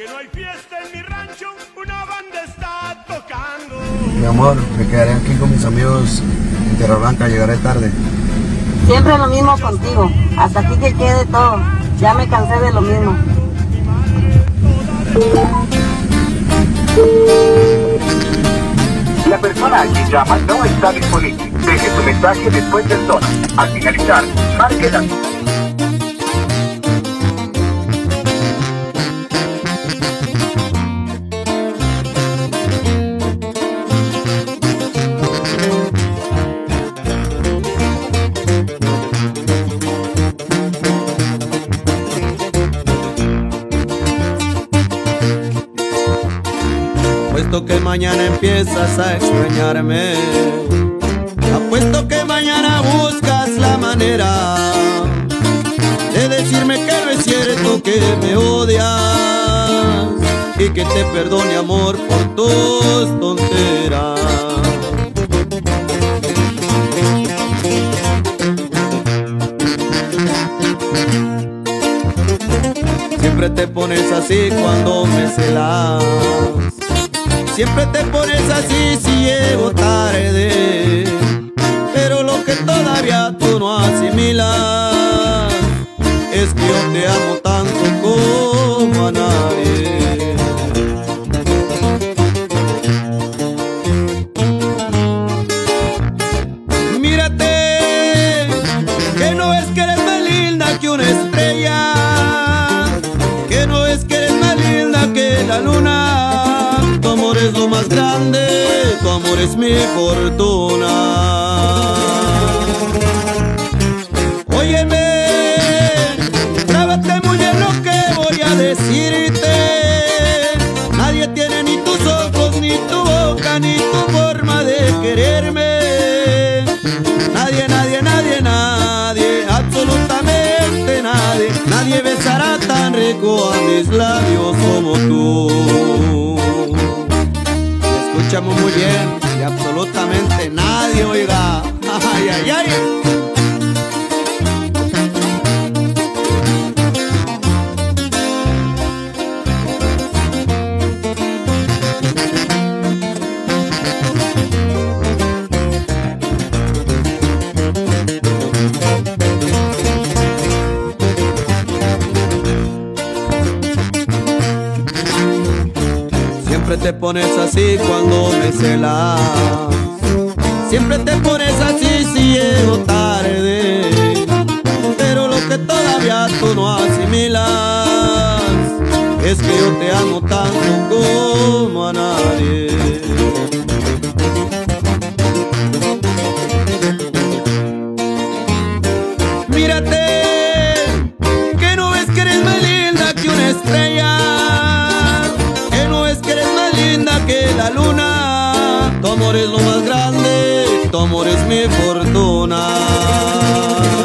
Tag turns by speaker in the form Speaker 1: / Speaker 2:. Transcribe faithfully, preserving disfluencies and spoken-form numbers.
Speaker 1: Que no hay fiesta en mi rancho, una banda está tocando.
Speaker 2: Mi amor, me quedaré aquí con mis amigos en Tierra Blanca, llegaré tarde.
Speaker 3: Siempre lo mismo contigo, hasta aquí que quede todo. Ya me cansé de lo mismo.
Speaker 4: La persona a quien llama no está disponible. Deje su mensaje después del tono. Al finalizar, marque la...
Speaker 5: Apuesto que mañana empiezas a extrañarme. Apuesto que mañana buscas la manera de decirme que no es cierto que me odias y que te perdone, amor, por tus tonteras. Siempre te pones así cuando me celas. Siempre te pones así si llego tarde. Pero lo que todavía tú no asimilas es que yo te amo tanto como a nadie. Mírate, que no es que eres más linda que una estrella, que no es que eres más linda que la luna. Tu amor es lo más grande, tu amor es mi fortuna. Óyeme, grábate muy bien lo que voy a decirte. Nadie tiene ni tus ojos, ni tu boca, ni tu forma de quererme. Nadie, nadie, nadie, nadie, absolutamente nadie. Nadie besará tan rico a mis labios como tú. Escuchamos muy bien, y absolutamente nadie, oiga. Ay, ay, ay. Siempre te pones así cuando me celas. Siempre te pones así si llego tarde. Pero lo que todavía tú no asimilas es que yo te amo tanto como a nadie. Mírate, que no ves que eres más linda que una estrella, que no es que eres más linda que la luna. Tu amor es lo más grande, tu amor es mi fortuna.